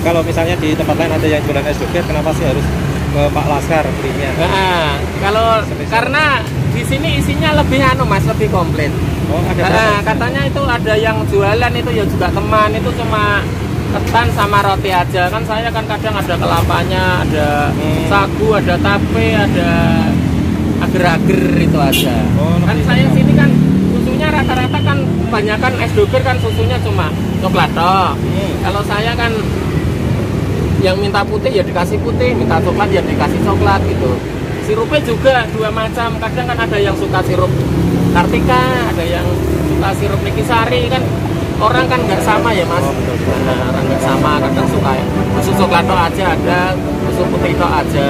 kalau misalnya di tempat lain ada yang jualan es doger, kenapa sih harus ke Pak Laskar belinya? Nah, kalau karena di sini isinya lebih Mas, lebih komplit. Oh, ada katanya itu ada yang jualan itu ya juga teman, itu cuma ketan sama roti aja. Kan saya kan kadang ada kelapanya, ada sagu, ada tape, ada agar-agar itu aja. Kan saya sini kan susunya rata-rata kan kebanyakan es doger kan susunya cuma coklat toh. Kalau saya kan yang minta putih ya dikasih putih, minta coklat ya dikasih coklat gitu. Sirupnya juga dua macam, kadang kan ada yang suka sirup Kartika, ada yang suka sirup Nikisari, kan orang kan nggak sama ya Mas. Nah, orang nggak sama, kadang suka susu coklat toh aja ada, susu putih toh aja.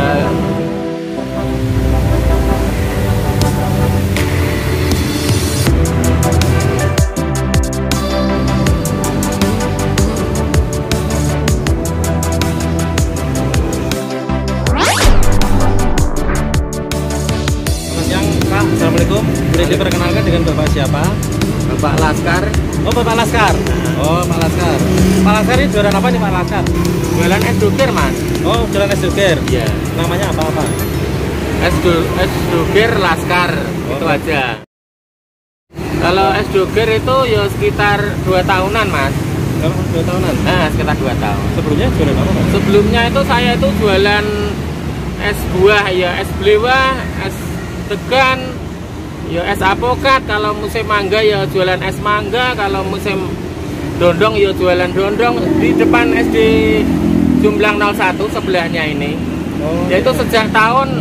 Assalamualaikum, boleh diperkenalkan dengan Bapak siapa? Bapak Laskar. Oh, Bapak Laskar. Oh, Pak Laskar. Pak Laskar ini jualan apa nih Pak Laskar? Jualan es doger Mas. Oh, jualan es doger. Iya. Namanya apa-apa? Es doger Laskar, itu aja. Kalau es doger itu ya sekitar 2 tahunan Mas. Kalau 2 tahunan? Nah, sekitar 2 tahun. Sebelumnya jualan apa Mas? Sebelumnya itu saya itu jualan es buah ya, es belewah, es degan, ya es apokat. Kalau musim mangga ya jualan es mangga, kalau musim dondong ya jualan dondong di depan SD Jumblang 01 sebelahnya ini. Yaitu sejak tahun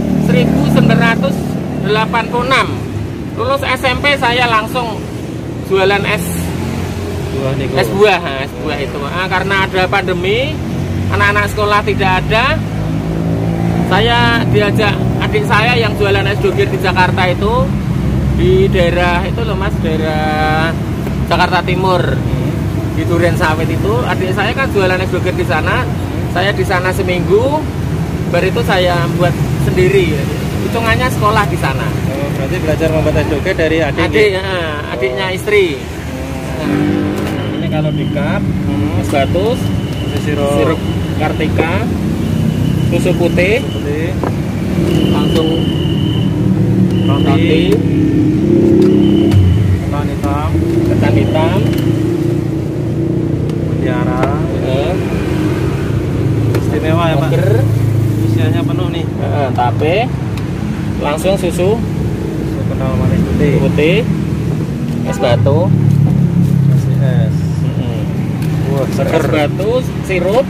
1986. Lulus SMP saya langsung jualan es buah itu. Karena ada pandemi, anak-anak sekolah tidak ada, saya diajak adik saya yang jualan es doger di Jakarta itu, di daerah itu loh Mas, daerah Jakarta Timur, di Duren Sawit itu. Adik saya kan jualan es doger di sana, saya di sana seminggu, baru itu saya buat sendiri. Hitungannya sekolah di sana. Oh, berarti belajar membuat es doger dari adiknya istri. Ini kalau di cup, es batu, sirup Kartika, susu putih, langsung roti, ketan hitam, mutiara, istimewa ya Pak. Isiannya penuh nih. Tape, langsung susu kental manis putih, es batu, es. Wah, es batu, sirup,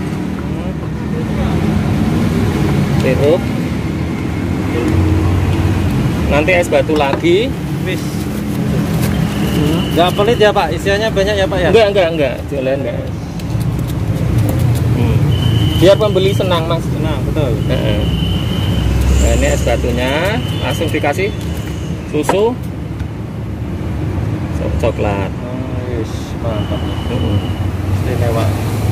nanti es batu lagi. Wis. Nggak pelit ya Pak, isiannya banyak ya Pak ya? Enggak, jualan enggak. Biar pembeli senang Mas. Senang, betul. Nah, ini es batunya, langsung dikasih susu coklat. Wis, mantap. Istimewa.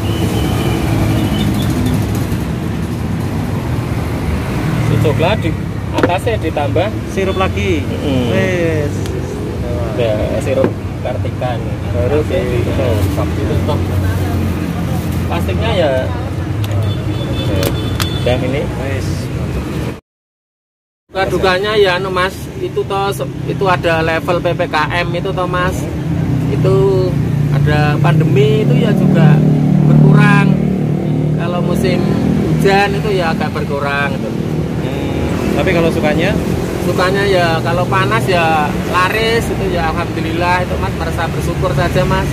Susu coklat di atasnya ditambah sirup lagi. Wis. Ya, sirup Kartika nih. Baru ditutup. Plastiknya ya. Dan ini. Wis. Dukanya ya Mas, itu toh itu ada level PPKM itu toh Mas. Itu ada pandemi itu ya juga berkurang. Kalau musim hujan itu ya agak berkurang gitu. Tapi kalau sukanya ya kalau panas ya laris itu ya alhamdulillah itu Mas, merasa bersyukur saja Mas.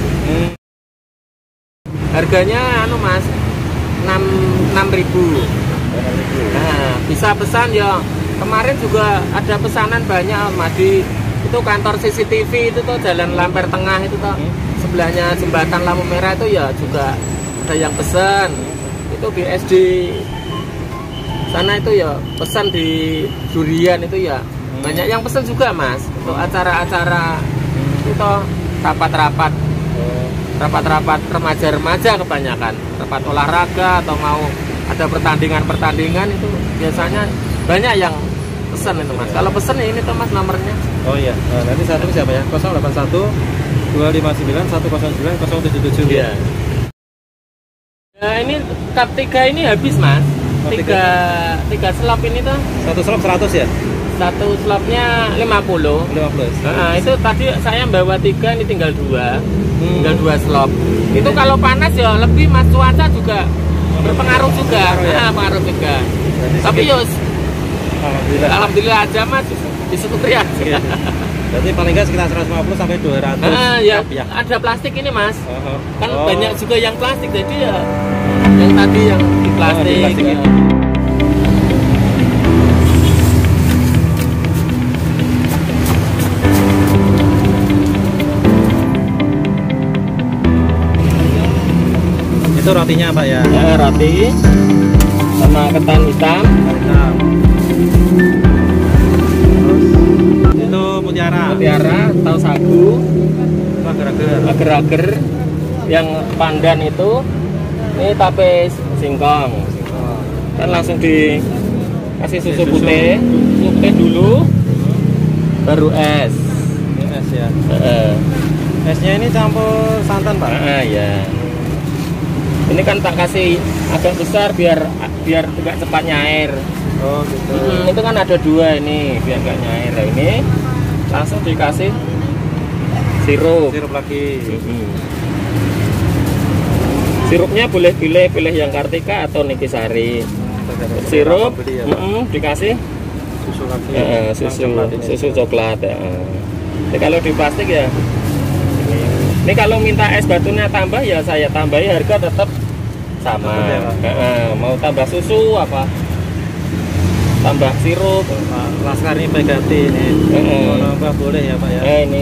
Harganya Mas 6.000. Nah, bisa pesan ya. Kemarin juga ada pesanan banyak Mas di itu kantor CCTV itu tuh Jalan Lamper Tengah itu tuh sebelahnya jembatan lampu merah itu ya juga ada yang pesan. Itu di SD sana itu ya pesan di Durian itu ya banyak yang pesan juga Mas untuk acara-acara itu rapat-rapat remaja kebanyakan, rapat olahraga atau mau ada pertandingan itu biasanya banyak yang pesan itu Mas. Kalau pesan ya ini tuh Mas nomornya. Oh iya, nanti satu siapa ya? 081 259 109 077. Iya. Nah, ini cup 3 ini habis mas. Oh, tiga slop ini tuh. Satu slop 100 ya? Satu slopnya 50. 15. Nah, itu tadi saya bawa 3, ini tinggal 2. Tinggal 2 slop. Itu kalau panas ya lebih mas, cuaca juga berpengaruh juga. Ya? Pengaruh juga. Tapi yos alhamdulillah aja mas, disyukuri aja. Berarti paling nggak sekitar 150 sampai 200 ya, cup ya? ada plastik ini mas. Kan Oh. banyak juga yang plastik, jadi ya yang tadi yang di plastik. di plastik ya. Itu rotinya apa ya? Ya, roti sama ketan hitam. Nah. Terus itu mutiara Tahu sagu, agar-agar yang pandan itu. Ini tape singkong. Kan langsung dikasih susu putih dulu, baru es. Ini es ya. Esnya ini campur santan pak? Ya. Ini kan tak kasih agak besar biar tidak cepat nyair. Oh gitu. Itu kan ada 2 ini biar nggak nyair. Nah, ini langsung dikasih sirup. Sirup lagi. Sirupnya boleh pilih yang Kartika atau Nikisari. Sirup ya, dikasih susu lagi. Susu coklat. Jadi kalau di plastik ya. Ini kalau minta es batunya tambah ya saya tambahi, harga tetap sama. Mau tambah susu apa? Tambah sirup. Pak Laskar ini ganti ini. Mau nambah boleh ya pak ya? Ini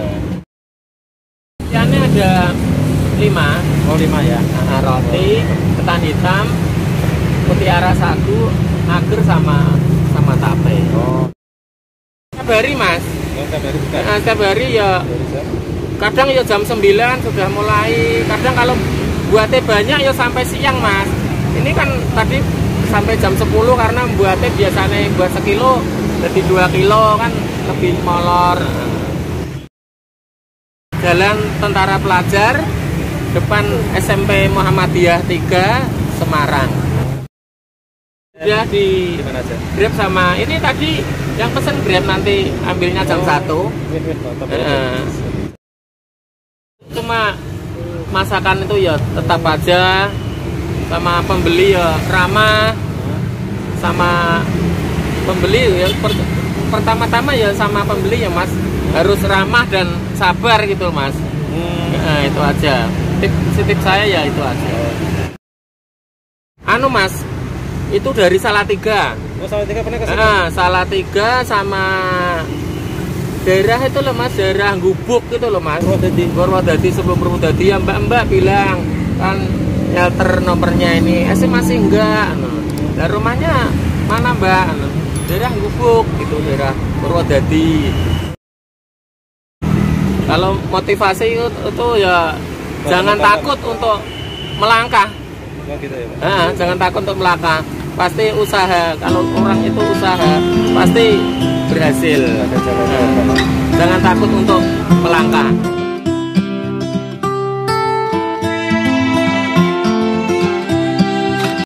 ini ada 5. Oh 5 ya. Roti, ketan hitam, mutiara sagu, agar sama tape. Oh. Setiap hari mas. Setiap hari buka. Setiap hari ya. Kadang ya jam 9 sudah mulai. Kadang kalau buatnya banyak ya sampai siang mas. Ini kan tadi sampai jam 10 karena buatnya biasanya buat sekilo, jadi 2 kilo kan lebih molor. Jalan Tentara Pelajar, depan SMP Muhammadiyah 3 Semarang. Ya di Gimana aja? Grab sama ini tadi yang pesen Grab nanti ambilnya jam 1. Cuma masakan itu ya tetap aja sama pembeli ya ramah, sama pembeli ya pertama-tama ya sama pembeli ya mas harus ramah dan sabar gitu mas. Nah, itu aja tip saya ya itu aja. Anu mas, itu dari Salatiga. Oh Salatiga pernah kesini? Salatiga sama daerah itu loh mas, daerah Gubuk gitu loh mas. Purwodadi sebelum Purwodadi ya mbak bilang kan shelter nomornya ini masih enggak. Nah rumahnya mana mbak? Daerah Gubuk gitu, daerah Purwodadi. Kalau motivasi itu ya jangan takut untuk melangkah. Oh, gitu ya, Pak? Jangan takut untuk melangkah. Pasti usaha. Kalau orang itu usaha pasti berhasil. Ada jalan. Jangan takut untuk melangkah.